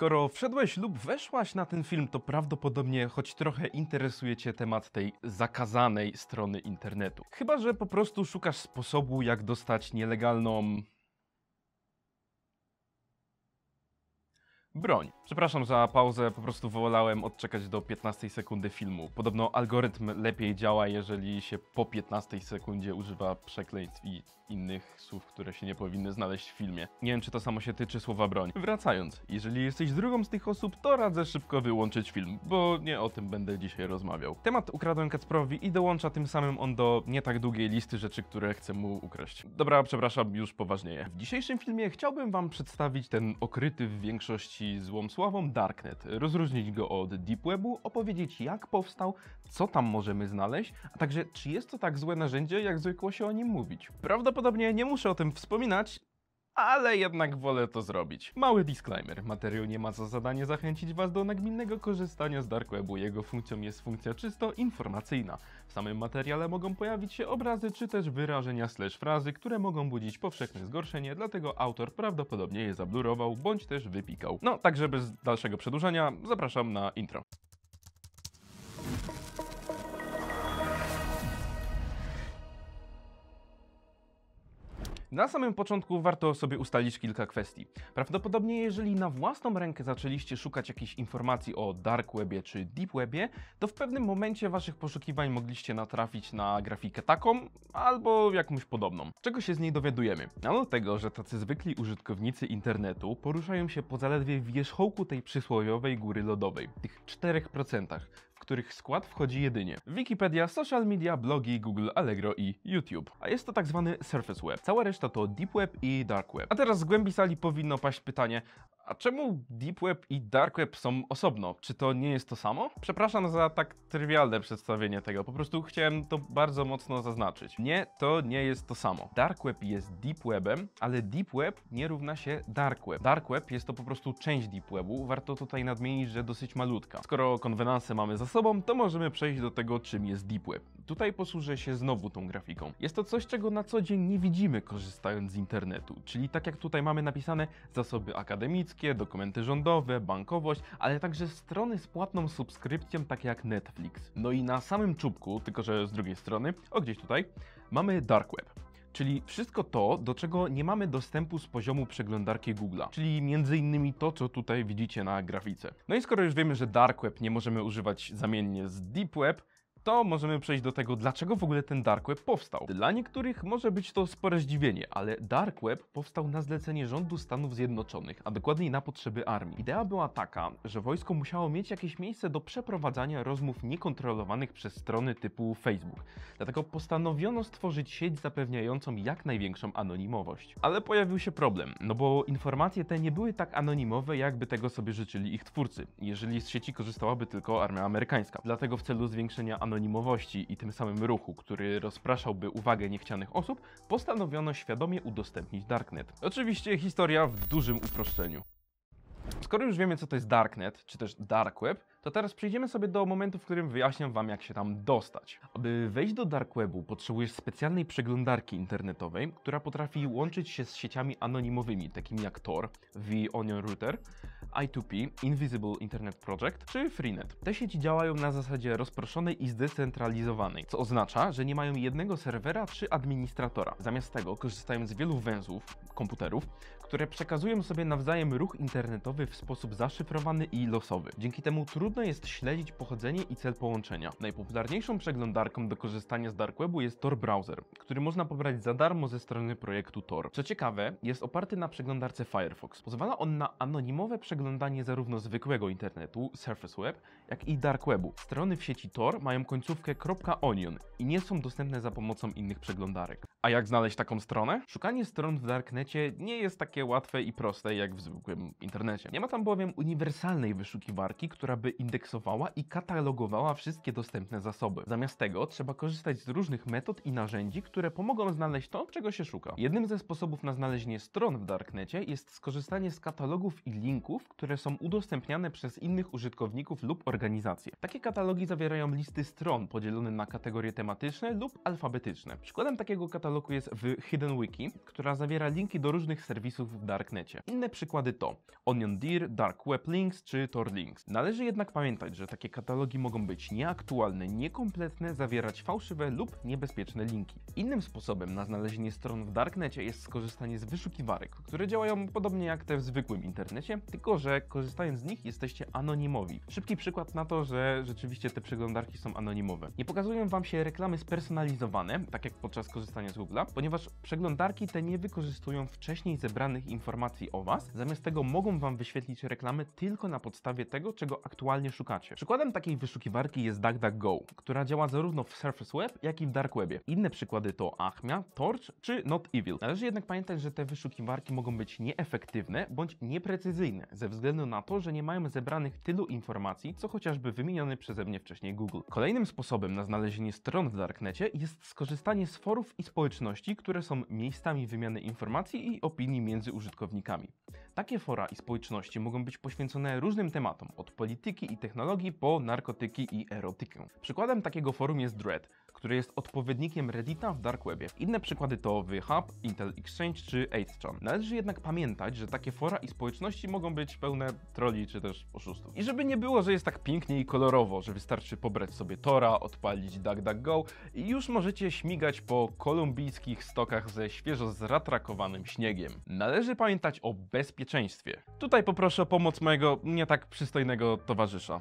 Skoro wszedłeś lub weszłaś na ten film, to prawdopodobnie choć trochę interesuje Cię temat tej zakazanej strony internetu. Chyba że po prostu szukasz sposobu, jak dostać nielegalną broń. Przepraszam za pauzę, po prostu wolałem odczekać do 15 sekundy filmu. Podobno algorytm lepiej działa, jeżeli się po 15 sekundzie używa przekleństw i innych słów, które się nie powinny znaleźć w filmie. Nie wiem, czy to samo się tyczy słowa broń. Wracając, jeżeli jesteś drugą z tych osób, to radzę szybko wyłączyć film, bo nie o tym będę dzisiaj rozmawiał. Temat ukradłem Kacprowi i dołącza tym samym on do nie tak długiej listy rzeczy, które chcę mu ukraść. Dobra, przepraszam, już poważnieję. W dzisiejszym filmie chciałbym wam przedstawić ten okryty w większości złą sławą Darknet, rozróżnić go od Deep Webu, opowiedzieć jak powstał, co tam możemy znaleźć, a także czy jest to tak złe narzędzie, jak zwykło się o nim mówić. Prawdopodobnie nie muszę o tym wspominać, ale jednak wolę to zrobić. Mały disclaimer. Materiał nie ma za zadanie zachęcić Was do nagminnego korzystania z Dark Webu. Jego funkcją jest funkcja czysto informacyjna. W samym materiale mogą pojawić się obrazy czy też wyrażenia / frazy, które mogą budzić powszechne zgorszenie, dlatego autor prawdopodobnie je zablurował bądź też wypikał. No, także bez dalszego przedłużania zapraszam na intro. Na samym początku warto sobie ustalić kilka kwestii. Prawdopodobnie jeżeli na własną rękę zaczęliście szukać jakichś informacji o Dark Webie czy Deep Webie, to w pewnym momencie waszych poszukiwań mogliście natrafić na grafikę taką albo jakąś podobną. Czego się z niej dowiadujemy? Ano tego, że tacy zwykli użytkownicy internetu poruszają się po zaledwie wierzchołku tej przysłowiowej góry lodowej, tych 4%. W których skład wchodzi jedynie Wikipedia, social media, blogi, Google, Allegro i YouTube. A jest to tak zwany Surface Web. Cała reszta to Deep Web i Dark Web. A teraz z głębi sali powinno paść pytanie, a czemu Deep Web i Dark Web są osobno? Czy to nie jest to samo? Przepraszam za tak trywialne przedstawienie tego, po prostu chciałem to bardzo mocno zaznaczyć. Nie, to nie jest to samo. Dark Web jest Deep Webem, ale Deep Web nie równa się Dark Web. Dark Web jest to po prostu część Deep Webu, warto tutaj nadmienić, że dosyć malutka. Skoro konwenanse mamy za sobą, to możemy przejść do tego, czym jest Deep Web. Tutaj posłużę się znowu tą grafiką. Jest to coś, czego na co dzień nie widzimy korzystając z internetu, czyli tak jak tutaj mamy napisane zasoby akademickie, dokumenty rządowe, bankowość, ale także strony z płatną subskrypcją, takie jak Netflix. No i na samym czubku, tylko że z drugiej strony, gdzieś tutaj, mamy Dark Web. Czyli wszystko to, do czego nie mamy dostępu z poziomu przeglądarki Google'a, czyli m.in. to, co tutaj widzicie na grafice. No i skoro już wiemy, że Dark Web nie możemy używać zamiennie z Deep Web, to możemy przejść do tego, dlaczego w ogóle ten Dark Web powstał. Dla niektórych może być to spore zdziwienie, ale Dark Web powstał na zlecenie rządu Stanów Zjednoczonych, a dokładniej na potrzeby armii. Idea była taka, że wojsko musiało mieć jakieś miejsce do przeprowadzania rozmów niekontrolowanych przez strony typu Facebook. Dlatego postanowiono stworzyć sieć zapewniającą jak największą anonimowość. Ale pojawił się problem, no bo informacje te nie były tak anonimowe, jakby tego sobie życzyli ich twórcy, jeżeli z sieci korzystałaby tylko armia amerykańska. Dlatego w celu zwiększenia anonimowości i tym samym ruchu, który rozpraszałby uwagę niechcianych osób, postanowiono świadomie udostępnić Darknet. Oczywiście historia w dużym uproszczeniu. Skoro już wiemy, co to jest Darknet, czy też Dark Web, to teraz przejdziemy sobie do momentu, w którym wyjaśniam wam, jak się tam dostać. Aby wejść do Dark Webu, potrzebujesz specjalnej przeglądarki internetowej, która potrafi łączyć się z sieciami anonimowymi, takimi jak Tor, The Onion Router, I2P, Invisible Internet Project czy Freenet. Te sieci działają na zasadzie rozproszonej i zdecentralizowanej, co oznacza, że nie mają jednego serwera czy administratora. Zamiast tego korzystają z wielu węzłów, komputerów, które przekazują sobie nawzajem ruch internetowy w sposób zaszyfrowany i losowy. Dzięki temu trudno jest śledzić pochodzenie i cel połączenia. Najpopularniejszą przeglądarką do korzystania z Dark Webu jest Tor Browser, który można pobrać za darmo ze strony projektu Tor. Co ciekawe, jest oparty na przeglądarce Firefox. Pozwala on na anonimowe przeglądanie zarówno zwykłego internetu, Surface Web, jak i Dark Webu. Strony w sieci Tor mają końcówkę .onion i nie są dostępne za pomocą innych przeglądarek. A jak znaleźć taką stronę? Szukanie stron w Darknecie nie jest takie łatwe i proste jak w zwykłym internecie. Nie ma tam bowiem uniwersalnej wyszukiwarki, która by indeksowała i katalogowała wszystkie dostępne zasoby. Zamiast tego trzeba korzystać z różnych metod i narzędzi, które pomogą znaleźć to, czego się szuka. Jednym ze sposobów na znalezienie stron w Darknecie jest skorzystanie z katalogów i linków, które są udostępniane przez innych użytkowników lub organizacje. Takie katalogi zawierają listy stron podzielone na kategorie tematyczne lub alfabetyczne. Przykładem takiego katalogu jest w Hidden Wiki, która zawiera linki do różnych serwisów serwisów w darknecie. Inne przykłady to Onion Deer, Dark Web Links czy Tor Links. Należy jednak pamiętać, że takie katalogi mogą być nieaktualne, niekompletne, zawierać fałszywe lub niebezpieczne linki. Innym sposobem na znalezienie stron w darknecie jest skorzystanie z wyszukiwarek, które działają podobnie jak te w zwykłym internecie, tylko że korzystając z nich jesteście anonimowi. Szybki przykład na to, że rzeczywiście te przeglądarki są anonimowe. Nie pokazują Wam się reklamy spersonalizowane, tak jak podczas korzystania z Google'a, ponieważ przeglądarki te nie wykorzystują wcześniej zebranych informacji o Was, zamiast tego mogą Wam wyświetlić reklamy tylko na podstawie tego, czego aktualnie szukacie. Przykładem takiej wyszukiwarki jest DuckDuckGo, która działa zarówno w Surface Web, jak i w Dark Webie. Inne przykłady to Achmea, Torch czy Not Evil. Należy jednak pamiętać, że te wyszukiwarki mogą być nieefektywne bądź nieprecyzyjne, ze względu na to, że nie mają zebranych tylu informacji, co chociażby wymieniony przeze mnie wcześniej Google. Kolejnym sposobem na znalezienie stron w darknecie jest skorzystanie z forów i społeczności, które są miejscami wymiany informacji i opinii między użytkownikami. Takie fora i społeczności mogą być poświęcone różnym tematom, od polityki i technologii po narkotyki i erotykę. Przykładem takiego forum jest Dread, który jest odpowiednikiem Reddita w Dark Webie. Inne przykłady to VHub, Intel Exchange czy 8chan. Należy jednak pamiętać, że takie fora i społeczności mogą być pełne trolli czy też oszustów. I żeby nie było, że jest tak pięknie i kolorowo, że wystarczy pobrać sobie Tora, odpalić DuckDuckGo i już możecie śmigać po kolumbijskich stokach ze świeżo zratrakowanym śniegiem. Należy pamiętać o bezpieczeństwie. Tutaj poproszę o pomoc mojego nie tak przystojnego towarzysza.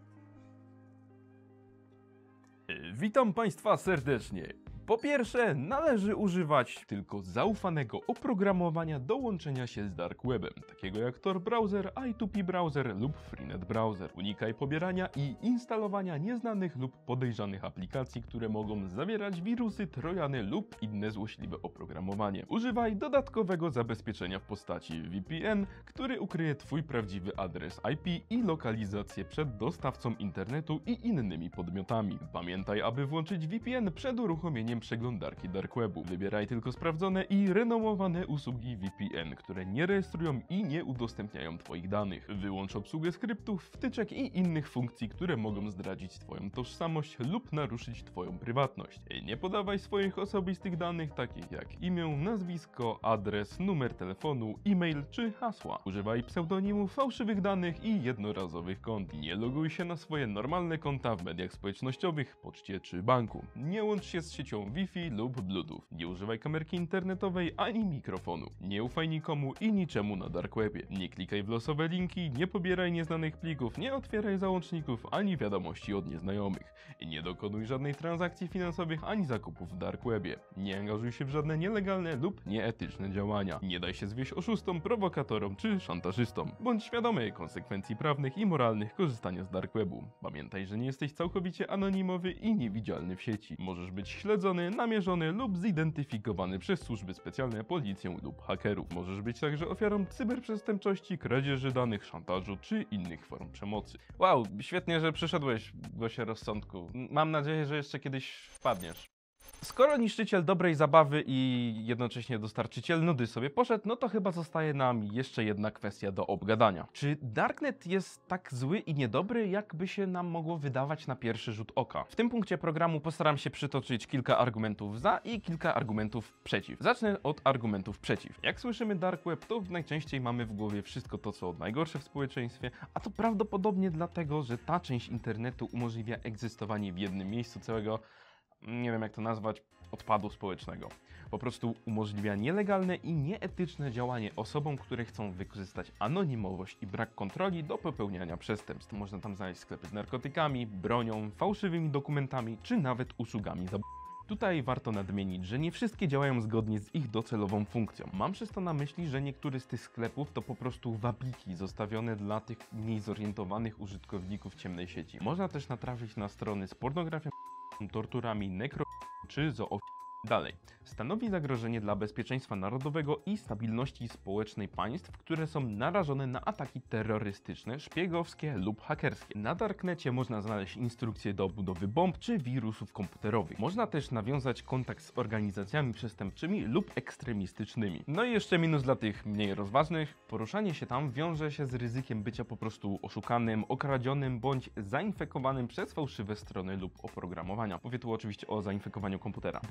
Witam Państwa serdecznie. Po pierwsze, należy używać tylko zaufanego oprogramowania do łączenia się z Dark Webem, takiego jak Tor Browser, I2P Browser lub Freenet Browser. Unikaj pobierania i instalowania nieznanych lub podejrzanych aplikacji, które mogą zawierać wirusy, trojany lub inne złośliwe oprogramowanie. Używaj dodatkowego zabezpieczenia w postaci VPN, który ukryje Twój prawdziwy adres IP i lokalizację przed dostawcą internetu i innymi podmiotami. Pamiętaj, aby włączyć VPN przed uruchomieniem przeglądarki Dark Webu. Wybieraj tylko sprawdzone i renomowane usługi VPN, które nie rejestrują i nie udostępniają Twoich danych. Wyłącz obsługę skryptów, wtyczek i innych funkcji, które mogą zdradzić Twoją tożsamość lub naruszyć Twoją prywatność. Nie podawaj swoich osobistych danych, takich jak imię, nazwisko, adres, numer telefonu, e-mail czy hasła. Używaj pseudonimów, fałszywych danych i jednorazowych kont. Nie loguj się na swoje normalne konta w mediach społecznościowych, poczcie czy banku. Nie łącz się z siecią Wi-Fi lub Bluetooth. Nie używaj kamerki internetowej ani mikrofonu. Nie ufaj nikomu i niczemu na Dark Webie. Nie klikaj w losowe linki, nie pobieraj nieznanych plików, nie otwieraj załączników ani wiadomości od nieznajomych. Nie dokonuj żadnej transakcji finansowych ani zakupów w Dark Webie. Nie angażuj się w żadne nielegalne lub nieetyczne działania. Nie daj się zwieść oszustom, prowokatorom czy szantażystom. Bądź świadomy konsekwencji prawnych i moralnych korzystania z Dark Webu. Pamiętaj, że nie jesteś całkowicie anonimowy i niewidzialny w sieci. Możesz być śledzony, namierzony lub zidentyfikowany przez służby specjalne, policję lub hakerów. Możesz być także ofiarą cyberprzestępczości, kradzieży danych, szantażu czy innych form przemocy. Wow, świetnie, że przyszedłeś, głosie rozsądku. Mam nadzieję, że jeszcze kiedyś wpadniesz. Skoro niszczyciel dobrej zabawy i jednocześnie dostarczyciel nudy sobie poszedł, no to chyba zostaje nam jeszcze jedna kwestia do obgadania. Czy Darknet jest tak zły i niedobry, jakby się nam mogło wydawać na pierwszy rzut oka? W tym punkcie programu postaram się przytoczyć kilka argumentów za i kilka argumentów przeciw. Zacznę od argumentów przeciw. Jak słyszymy Dark Web, to najczęściej mamy w głowie wszystko to, co najgorsze w społeczeństwie, a to prawdopodobnie dlatego, że ta część internetu umożliwia egzystowanie w jednym miejscu całego, nie wiem jak to nazwać, odpadu społecznego. Po prostu umożliwia nielegalne i nieetyczne działanie osobom, które chcą wykorzystać anonimowość i brak kontroli do popełniania przestępstw. Można tam znaleźć sklepy z narkotykami, bronią, fałszywymi dokumentami, czy nawet usługami za. Tutaj warto nadmienić, że nie wszystkie działają zgodnie z ich docelową funkcją. Mam przez to na myśli, że niektóre z tych sklepów to po prostu wabiki zostawione dla tych mniej zorientowanych użytkowników ciemnej sieci. Można też natrafić na strony z pornografią, torturami, nekro czy Dalej. Stanowi zagrożenie dla bezpieczeństwa narodowego i stabilności społecznej państw, które są narażone na ataki terrorystyczne, szpiegowskie lub hakerskie. Na Darknecie można znaleźć instrukcje do budowy bomb czy wirusów komputerowych. Można też nawiązać kontakt z organizacjami przestępczymi lub ekstremistycznymi. No i jeszcze minus dla tych mniej rozważnych. Poruszanie się tam wiąże się z ryzykiem bycia po prostu oszukanym, okradzionym bądź zainfekowanym przez fałszywe strony lub oprogramowania. Mówię tu oczywiście o zainfekowaniu komputera. Bądź jeżeli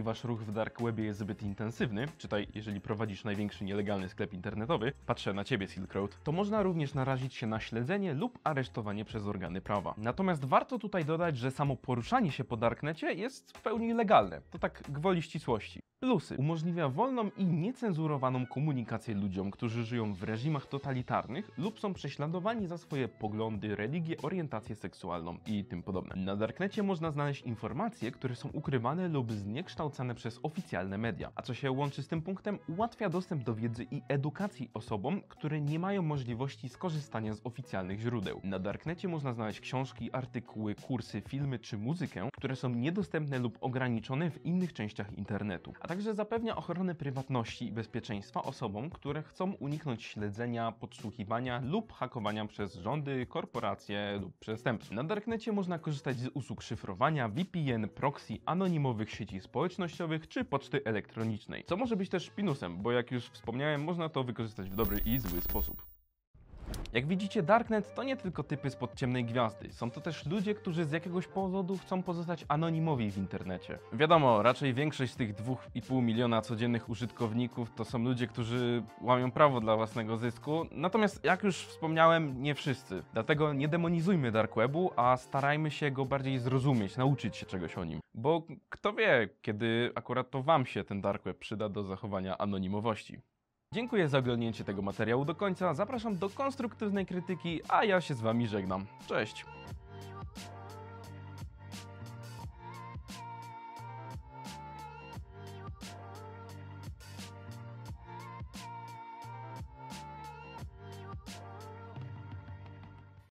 jeżeli wasz ruch w dark webie jest zbyt intensywny, czytaj, jeżeli prowadzisz największy nielegalny sklep internetowy, patrzę na ciebie Silk Road, to można również narazić się na śledzenie lub aresztowanie przez organy prawa. Natomiast warto tutaj dodać, że samo poruszanie się po darknecie jest w pełni legalne. To tak gwoli ścisłości. Plusy. Umożliwia wolną i niecenzurowaną komunikację ludziom, którzy żyją w reżimach totalitarnych lub są prześladowani za swoje poglądy, religię, orientację seksualną i tym podobne. Na darknecie można znaleźć informacje, które są ukrywane lub zniekształcane przez oficjalne media. A co się łączy z tym punktem? Ułatwia dostęp do wiedzy i edukacji osobom, które nie mają możliwości skorzystania z oficjalnych źródeł. Na darknecie można znaleźć książki, artykuły, kursy, filmy czy muzykę, które są niedostępne lub ograniczone w innych częściach internetu. A także zapewnia ochronę prywatności i bezpieczeństwa osobom, które chcą uniknąć śledzenia, podsłuchiwania lub hakowania przez rządy, korporacje lub przestępców. Na darknecie można korzystać z usług szyfrowania, VPN, proxy, anonimowych sieci społecznościowych czy poczty elektronicznej. Co może być też minusem, bo jak już wspomniałem, można to wykorzystać w dobry i zły sposób. Jak widzicie, Darknet to nie tylko typy spod ciemnej gwiazdy, są to też ludzie, którzy z jakiegoś powodu chcą pozostać anonimowi w internecie. Wiadomo, raczej większość z tych 2,5 miliona codziennych użytkowników to są ludzie, którzy łamią prawo dla własnego zysku, natomiast jak już wspomniałem, nie wszyscy. Dlatego nie demonizujmy Dark Webu, a starajmy się go bardziej zrozumieć, nauczyć się czegoś o nim. Bo kto wie, kiedy akurat to wam się ten Dark Web przyda do zachowania anonimowości. Dziękuję za oglądnięcie tego materiału do końca, zapraszam do konstruktywnej krytyki, a ja się z wami żegnam. Cześć!